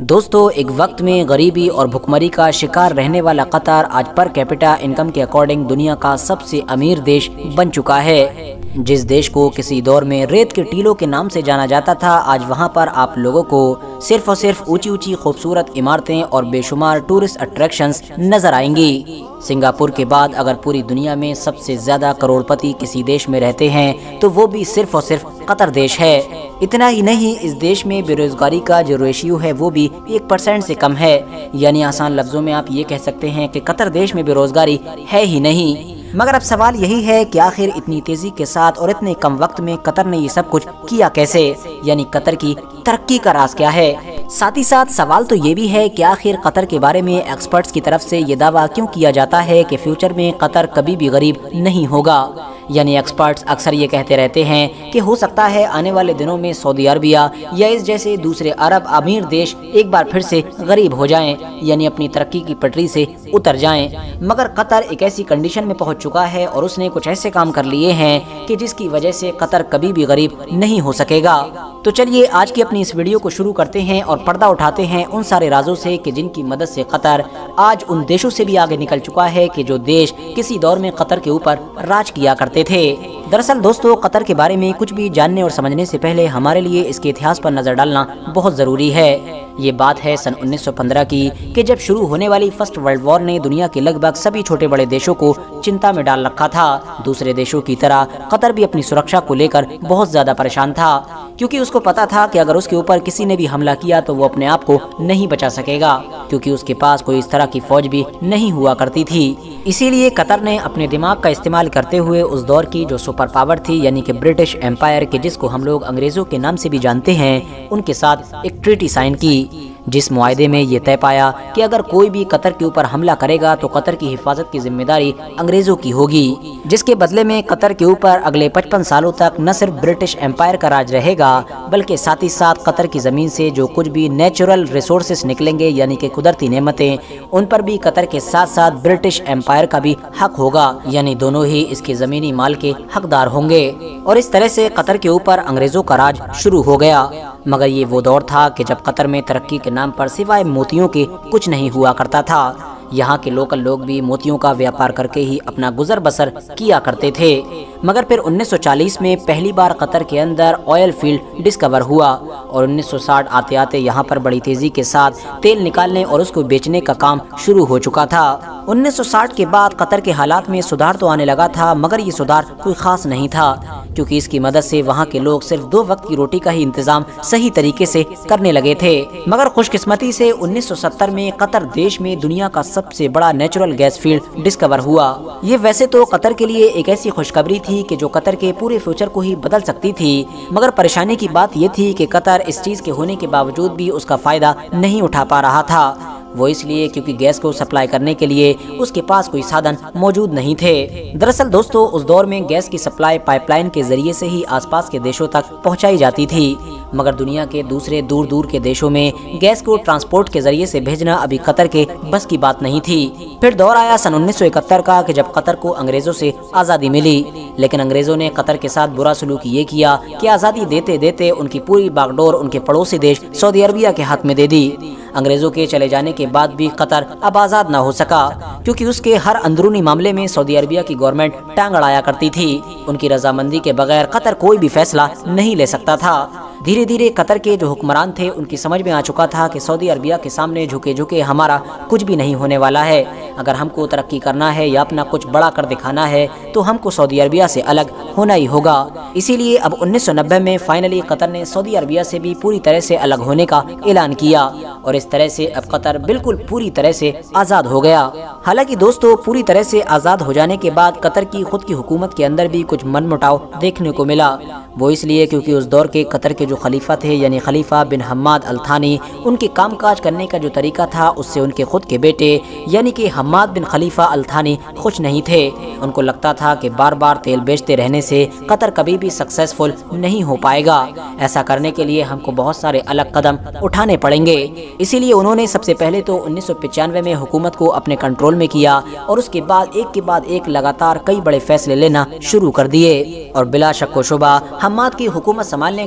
दोस्तों, एक वक्त में गरीबी और भुखमरी का शिकार रहने वाला कतर आज पर कैपिटा इनकम के अकॉर्डिंग दुनिया का सबसे अमीर देश बन चुका है। जिस देश को किसी दौर में रेत के टीलों के नाम से जाना जाता था, आज वहां पर आप लोगों को सिर्फ और सिर्फ ऊंची ऊंची खूबसूरत इमारतें और बेशुमार टूरिस्ट अट्रैक्शंस नजर आएंगी। सिंगापुर के बाद अगर पूरी दुनिया में सबसे ज्यादा करोड़पति किसी देश में रहते हैं तो वो भी सिर्फ और सिर्फ कतर देश है। इतना ही नहीं, इस देश में बेरोजगारी का जो रेशियो है वो भी 1% से कम है। यानी आसान लफ्जों में आप ये कह सकते हैं कि कतर देश में बेरोजगारी है ही नहीं। मगर अब सवाल यही है कि आखिर इतनी तेजी के साथ और इतने कम वक्त में कतर ने ये सब कुछ किया कैसे, यानी कतर की तरक्की का राज क्या है। साथ ही साथ सवाल तो ये भी है कि आखिर कतर के बारे में एक्सपर्ट्स की तरफ से ये दावा क्यों किया जाता है कि फ्यूचर में कतर कभी भी गरीब नहीं होगा। यानी एक्सपर्ट्स अक्सर ये कहते रहते हैं कि हो सकता है आने वाले दिनों में सऊदी अरबिया या इस जैसे दूसरे अरब अमीर देश एक बार फिर से गरीब हो जाएं, यानी अपनी तरक्की की पटरी से उतर जाएं। मगर कतर एक ऐसी कंडीशन में पहुंच चुका है और उसने कुछ ऐसे काम कर लिए हैं कि जिसकी वजह से कतर कभी भी गरीब नहीं हो सकेगा। तो चलिए आज की अपनी इस वीडियो को शुरू करते हैं और पर्दा उठाते हैं उन सारे राजों से कि जिनकी मदद से कतर आज उन देशों से भी आगे निकल चुका है कि जो देश किसी दौर में कतर के ऊपर राज किया करते थे। दरअसल दोस्तों, कतर के बारे में कुछ भी जानने और समझने से पहले हमारे लिए इसके इतिहास पर नजर डालना बहुत जरूरी है। ये बात है सन 1915 की कि जब शुरू होने वाली फर्स्ट वर्ल्ड वॉर ने दुनिया के लगभग सभी छोटे बड़े देशों को चिंता में डाल रखा था। दूसरे देशों की तरह कतर भी अपनी सुरक्षा को लेकर बहुत ज्यादा परेशान था, क्योंकि उसको पता था कि अगर उसके ऊपर किसी ने भी हमला किया तो वो अपने आप को नहीं बचा सकेगा, क्योंकि उसके पास कोई इस तरह की फौज भी नहीं हुआ करती थी। इसीलिए कतर ने अपने दिमाग का इस्तेमाल करते हुए उस दौर की जो सुपर पावर थी, यानी कि ब्रिटिश एम्पायर के, जिसको हम लोग अंग्रेजों के नाम से भी जानते हैं, उनके साथ एक ट्रीटी साइन की, जिस मुआहदे में ये तय पाया कि अगर कोई भी कतर के ऊपर हमला करेगा तो कतर की हिफाजत की जिम्मेदारी अंग्रेजों की होगी, जिसके बदले में कतर के ऊपर अगले 55 सालों तक न सिर्फ ब्रिटिश एम्पायर का राज रहेगा, बल्कि साथ ही साथ कतर की जमीन से जो कुछ भी नेचुरल रिसोर्सेस निकलेंगे, यानी कि कुदरती नेमतें, उन पर भी कतर के साथ साथ ब्रिटिश एम्पायर का भी हक होगा, यानी दोनों ही इसके जमीनी माल के हकदार होंगे। और इस तरह से कतर के ऊपर अंग्रेजों का राज शुरू हो गया। मगर ये वो दौर था कि जब कतर में तरक्की के नाम पर सिवाय मोतियों के कुछ नहीं हुआ करता था। यहाँ के लोकल लोग भी मोतियों का व्यापार करके ही अपना गुजर बसर किया करते थे। मगर फिर 1940 में पहली बार कतर के अंदर ऑयल फील्ड डिस्कवर हुआ और 1960 आते आते यहाँ पर बड़ी तेजी के साथ तेल निकालने और उसको बेचने का काम शुरू हो चुका था। 1960 के बाद कतर के हालात में सुधार तो आने लगा था, मगर ये सुधार कोई खास नहीं था, क्योंकि इसकी मदद से वहाँ के लोग सिर्फ 2 वक्त की रोटी का ही इंतजाम सही तरीके से करने लगे थे। मगर खुशकिस्मती से 1970 में कतर देश में दुनिया का सबसे बड़ा नेचुरल गैस फील्ड डिस्कवर हुआ। ये वैसे तो कतर के लिए एक ऐसी खुशखबरी थी कि जो कतर के पूरे फ्यूचर को ही बदल सकती थी, मगर परेशानी की बात ये थी कि कतर इस चीज के होने के बावजूद भी उसका फायदा नहीं उठा पा रहा था। वो इसलिए क्योंकि गैस को सप्लाई करने के लिए उसके पास कोई साधन मौजूद नहीं थे। दरअसल दोस्तों, उस दौर में गैस की सप्लाई पाइपलाइन के जरिए से ही आसपास के देशों तक पहुंचाई जाती थी, मगर दुनिया के दूसरे दूर दूर के देशों में गैस को ट्रांसपोर्ट के जरिए से भेजना अभी कतर के बस की बात नहीं थी। फिर दौर आया सन 1971 का कि जब कतर को अंग्रेजों से आज़ादी मिली, लेकिन अंग्रेजों ने कतर के साथ बुरा सलूक ये किया कि आज़ादी देते देते उनकी पूरी बागडोर उनके पड़ोसी देश सऊदी अरबिया के हाथ में दे दी। अंग्रेजों के चले जाने के बाद भी कतर अब आज़ाद न हो सका, क्योंकि उसके हर अंदरूनी मामले में सऊदी अरबिया की गवर्नमेंट टांग अड़ाया करती थी। उनकी रजामंदी के बगैर कतर कोई भी फैसला नहीं ले सकता था। धीरे धीरे कतर के जो हुक्मरान थे उनकी समझ में आ चुका था कि सऊदी अरबिया के सामने झुके झुके हमारा कुछ भी नहीं होने वाला है। अगर हमको तरक्की करना है या अपना कुछ बड़ा कर दिखाना है तो हमको सऊदी अरबिया से अलग होना ही होगा। इसीलिए अब 1990 में फाइनली कतर ने सऊदी अरबिया से भी पूरी तरह से अलग होने का ऐलान किया और इस तरह से अब कतर बिल्कुल पूरी तरह से आज़ाद हो गया। हालांकि दोस्तों, पूरी तरह से आज़ाद हो जाने के बाद कतर की खुद की हुकूमत के अंदर भी कुछ मनमुटाव देखने को मिला। वो इसलिए क्योंकि उस दौर के कतर के जो खलीफा थे, यानी खलीफा बिन हम्माद अल थानी, उनके कामकाज करने का जो तरीका था उससे उनके खुद के बेटे यानी कि हम्माद बिन खलीफा अल थानी खुश नहीं थे। उनको लगता था कि बार बार तेल बेचते रहने से कतर कभी भी सक्सेसफुल नहीं हो पाएगा। ऐसा करने के लिए हमको बहुत सारे अलग कदम उठाने पड़ेंगे। इसीलिए उन्होंने सबसे पहले तो 1995 में हुकूमत को अपने कंट्रोल में किया और उसके बाद एक के बाद एक लगातार कई बड़े फैसले लेना शुरू कर दिए। और बिला शक व शुबा हम्माद की हुकूमत संभालने के कुछ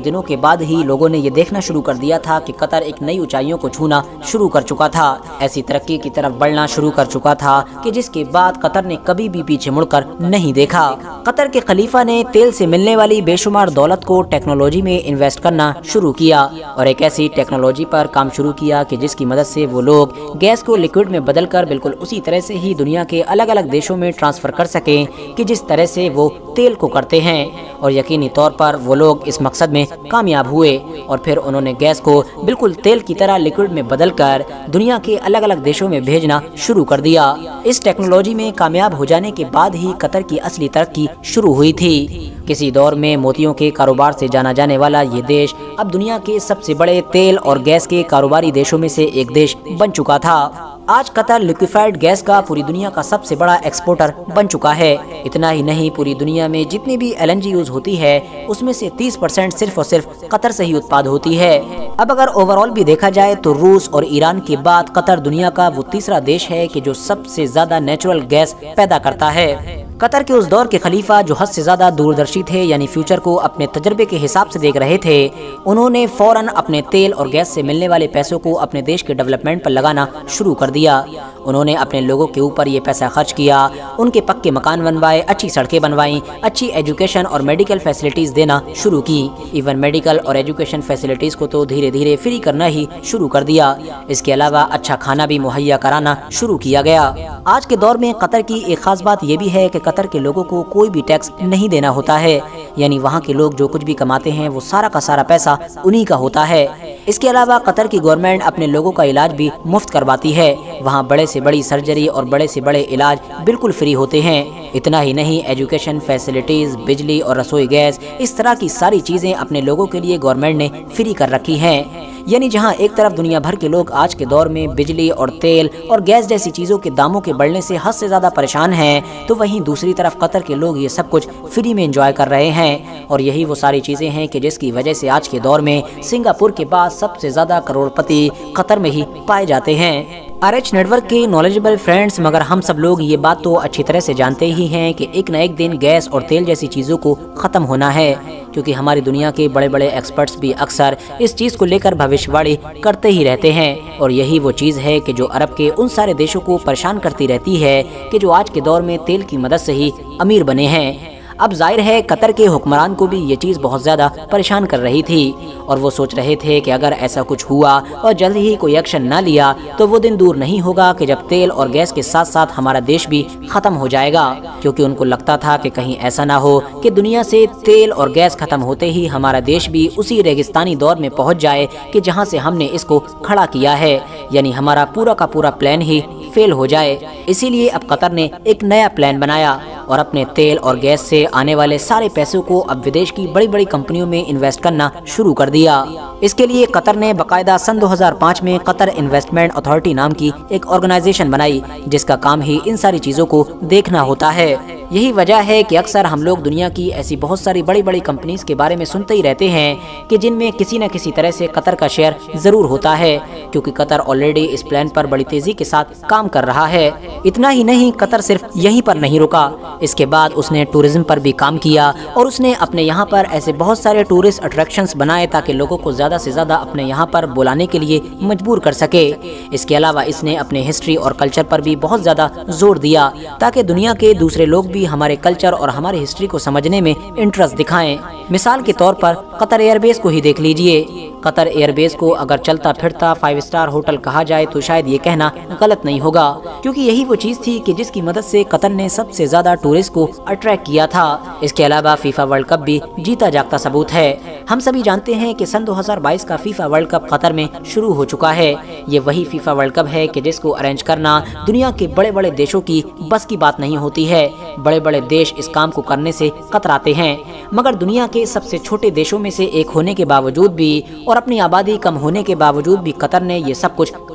दिनों के बाद ही लोगों ने ये देखना शुरू कर दिया था कि कतर एक नई ऊंचाइयों को छूना शुरू कर चुका था, ऐसी तरक्की की तरफ बढ़ना शुरू कर चुका था कि जिसके बाद कतर ने कभी भी पीछे मुड़कर नहीं देखा। कतर के खलीफा ने तेल से मिलने वाली बेशुमार दौलत को टेक्नोलॉजी में इन्वेस्ट करना शुरू किया और एक ऐसी टेक्नोलॉजी पर काम शुरू किया कि जिसकी मदद से वो लोग गैस को लिक्विड में बदलकर बिल्कुल उसी तरह से ही दुनिया के अलग अलग देशों में ट्रांसफर कर सकें कि जिस तरह से वो तेल को करते हैं। और यकीनी तौर पर वो लोग इस मकसद में कामयाब हुए और फिर उन्होंने गैस को बिल्कुल तेल की तरह लिक्विड में बदलकर दुनिया के अलग अलग देशों में भेजना शुरू कर दिया। इस टेक्नोलॉजी में कामयाब हो जाने के बाद ही कतर की असली तरक्की शुरू हुई थी। किसी दौर में मोतियों के कारोबार से जाना जाने वाला ये देश अब दुनिया के सबसे बड़े तेल और गैस के कारोबारी देशों में से एक देश बन चुका था। आज कतर लिक्विफाइड गैस का पूरी दुनिया का सबसे बड़ा एक्सपोर्टर बन चुका है। इतना ही नहीं, पूरी दुनिया में जितनी भी LNG यूज होती है उसमें से 30% सिर्फ और सिर्फ कतर से ही उत्पाद होती है। अब अगर ओवरऑल भी देखा जाए तो रूस और ईरान के बाद कतर दुनिया का वो तीसरा देश है कि जो सबसे ज्यादा नेचुरल गैस पैदा करता है। कतर के उस दौर के खलीफा जो हद से ज्यादा दूरदर्शी थे, यानी फ्यूचर को अपने तजर्बे के हिसाब से देख रहे थे, उन्होंने फौरन अपने तेल और गैस से मिलने वाले पैसों को अपने देश के डेवलपमेंट पर लगाना शुरू कर दिया। उन्होंने अपने लोगों के ऊपर ये पैसा खर्च किया, उनके पक्के मकान बनवाए, अच्छी सड़कें बनवाई, अच्छी एजुकेशन और मेडिकल फैसिलिटीज देना शुरू की। इवन मेडिकल और एजुकेशन फैसिलिटीज को तो धीरे धीरे फ्री करना ही शुरू कर दिया। इसके अलावा अच्छा खाना भी मुहैया कराना शुरू किया गया। आज के दौर में कतर की एक खास बात यह भी है कि कतर के लोगों को कोई भी टैक्स नहीं देना होता है, यानी वहाँ के लोग जो कुछ भी कमाते हैं वो सारा का सारा पैसा उन्हीं का होता है। इसके अलावा कतर की गवर्नमेंट अपने लोगों का इलाज भी मुफ्त करवाती है। वहाँ बड़े से बड़ी सर्जरी और बड़े से बड़े इलाज बिल्कुल फ्री होते हैं। इतना ही नहीं, एजुकेशन फैसिलिटीज, बिजली और रसोई गैस, इस तरह की सारी चीजें अपने लोगों के लिए गवर्नमेंट ने फ्री कर रखी हैं। यानी जहां एक तरफ दुनिया भर के लोग आज के दौर में बिजली और तेल और गैस जैसी चीजों के दामों के बढ़ने से हद से ज्यादा परेशान हैं, तो वहीं दूसरी तरफ कतर के लोग ये सब कुछ फ्री में एंजॉय कर रहे हैं। और यही वो सारी चीजें हैं कि जिसकी वजह से आज के दौर में सिंगापुर के बाद सबसे ज्यादा करोड़पति कतर में ही पाए जाते हैं। RH नेटवर्क के नॉलेजेबल फ्रेंड्स, मगर हम सब लोग ये बात तो अच्छी तरह से जानते ही हैं कि एक न एक दिन गैस और तेल जैसी चीज़ों को ख़त्म होना है, क्योंकि हमारी दुनिया के बड़े बड़े एक्सपर्ट्स भी अक्सर इस चीज़ को लेकर भविष्यवाणी करते ही रहते हैं। और यही वो चीज़ है कि जो अरब के उन सारे देशों को परेशान करती रहती है कि जो आज के दौर में तेल की मदद से ही अमीर बने हैं। अब जाहिर है कतर के हुक्मरान को भी ये चीज़ बहुत ज़्यादा परेशान कर रही थी और वो सोच रहे थे कि अगर ऐसा कुछ हुआ और जल्द ही कोई एक्शन ना लिया तो वो दिन दूर नहीं होगा कि जब तेल और गैस के साथ साथ हमारा देश भी ख़त्म हो जाएगा। क्योंकि उनको लगता था कि कहीं ऐसा ना हो कि दुनिया से तेल और गैस ख़त्म होते ही हमारा देश भी उसी रेगिस्तानी दौर में पहुँच जाए कि जहाँ से हमने इसको खड़ा किया है, यानी हमारा पूरा का पूरा प्लान ही फेल हो जाए। इसीलिए अब कतर ने एक नया प्लान बनाया और अपने तेल और गैस से आने वाले सारे पैसों को अब विदेश की बड़ी बड़ी कंपनियों में इन्वेस्ट करना शुरू कर दिया। इसके लिए कतर ने बाकायदा सन 2005 में कतर इन्वेस्टमेंट अथॉरिटी नाम की एक ऑर्गेनाइजेशन बनाई, जिसका काम ही इन सारी चीज़ों को देखना होता है। यही वजह है कि अक्सर हम लोग दुनिया की ऐसी बहुत सारी बड़ी बड़ी कंपनीज के बारे में सुनते ही रहते हैं कि जिनमें किसी न किसी तरह से कतर का शेयर ज़रूर होता है, क्योंकि कतर ऑलरेडी इस प्लान पर बड़ी तेज़ी के साथ काम कर रहा है। इतना ही नहीं, कतर सिर्फ यहीं पर नहीं रुका, इसके बाद उसने टूरिज्म पर भी काम किया और उसने अपने यहाँ पर ऐसे बहुत सारे टूरिस्ट अट्रैक्शंस बनाए ताकि लोगों को ज़्यादा से ज़्यादा अपने यहाँ पर बुलाने के लिए मजबूर कर सके। इसके अलावा इसने अपने हिस्ट्री और कल्चर पर भी बहुत ज़्यादा जोर दिया ताकि दुनिया के दूसरे लोग भी हमारे कल्चर और हमारी हिस्ट्री को समझने में इंटरेस्ट दिखाएं। मिसाल के तौर पर कतर एयरबेस को ही देख लीजिए। कतर एयरबेस को अगर चलता फिरता 5 स्टार होटल कहा जाए तो शायद ये कहना गलत नहीं होगा, क्योंकि यही वो चीज़ थी कि जिसकी मदद से कतर ने सबसे ज़्यादा टूरिस्ट को अट्रैक्ट किया था। इसके अलावा फीफा वर्ल्ड कप भी जीता जागता सबूत है। हम सभी जानते हैं कि सन 2022 का फीफा वर्ल्ड कप कतर में शुरू हो चुका है। ये वही फीफा वर्ल्ड कप है कि जिसको अरेंज करना दुनिया के बड़े बड़े देशों की बस की बात नहीं होती है। बड़े बड़े देश इस काम को करने से कतराते हैं, मगर दुनिया के सबसे छोटे देशों में से एक होने के बावजूद भी और अपनी आबादी कम होने के बावजूद भी कतर ने ये सब कुछ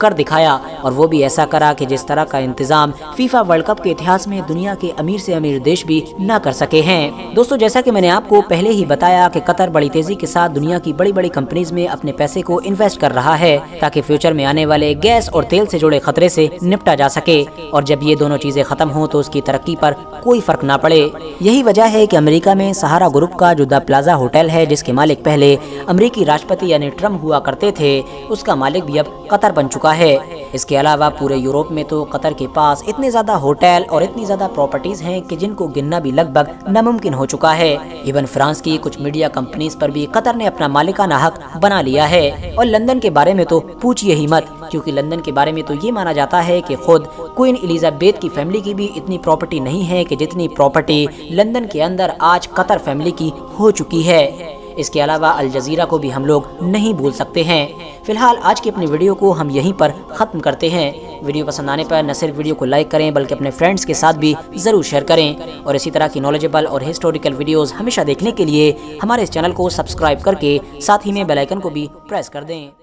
कर दिखाया, और वो भी ऐसा करा कि जिस तरह का इंतजाम फीफा वर्ल्ड कप के इतिहास में दुनिया के अमीर से अमीर देश भी न कर सके हैं। दोस्तों, जैसा कि मैंने आपको पहले ही बताया कि कतर बड़ी तेजी के साथ दुनिया की बड़ी बड़ी कंपनीज में अपने पैसे को इन्वेस्ट कर रहा है ताकि फ्यूचर में आने वाले गैस और तेल से जुड़े खतरे से निपटा जा सके, और जब ये दोनों चीजें खत्म हो तो उसकी तरक्की पर कोई फर्क ना पड़े। यही वजह है कि अमेरिका में सहारा ग्रुप का जो द प्लाजा होटल है, जिसके मालिक पहले अमेरिकी राष्ट्रपति यानी ट्रम्प हुआ करते थे, उसका मालिक भी अब कतर बन चुका है। इसके अलावा पूरे यूरोप में तो कतर के पास इतने ज्यादा होटल और इतनी ज्यादा प्रॉपर्टीज हैं कि जिनको गिनना भी लगभग नामुमकिन हो चुका है। इवन फ्रांस की कुछ मीडिया कंपनीज पर भी कतर ने अपना मालिकाना हक बना लिया है। और लंदन के बारे में तो पूछिए ही मत, क्योंकि लंदन के बारे में तो ये माना जाता है कि खुद क्वीन एलिजाबेथ की फैमिली की भी इतनी प्रॉपर्टी नहीं है कि जितनी प्रॉपर्टी लंदन के अंदर आज कतर फैमिली की हो चुकी है। इसके अलावा अल जजीरा को भी हम लोग नहीं भूल सकते हैं। फिलहाल आज की अपनी वीडियो को हम यहीं पर ख़त्म करते हैं। वीडियो पसंद आने पर न सिर्फ वीडियो को लाइक करें बल्कि अपने फ्रेंड्स के साथ भी ज़रूर शेयर करें, और इसी तरह की नॉलेजेबल और हिस्टोरिकल वीडियोस हमेशा देखने के लिए हमारे इस चैनल को सब्सक्राइब करके साथ ही में बेल आइकन को भी प्रेस कर दें।